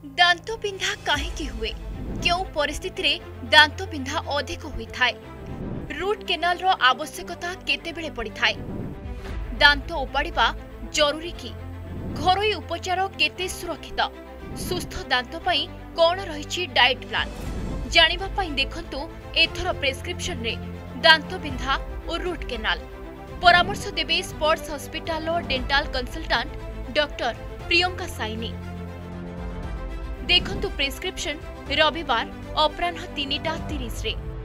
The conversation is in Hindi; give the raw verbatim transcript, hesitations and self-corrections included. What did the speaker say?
दांत पिंधा कहीं हुए क्यों परिस्थिति रे दांत पिंधा अधिक होता है रूट केनाल रो आवश्यकता केतेबेले पड़िथाए दांत उपाड़िबा जरूरी कि घरोई उपचार केते सुरक्षित सुस्थ दांत पई कोन रहिछि डाइट प्लान जानिबा पई देखंतु एथर प्रेस्क्रिप्शन रे दांत पिंधा और रूट केनाल परामर्श देबे स्पोर्ट्स हॉस्पिटल और dental consultant doctor Priyanka Saini. देखंतु प्रेस्क्रिप्शन रविवार अपराह्न तीन टा तीस रे।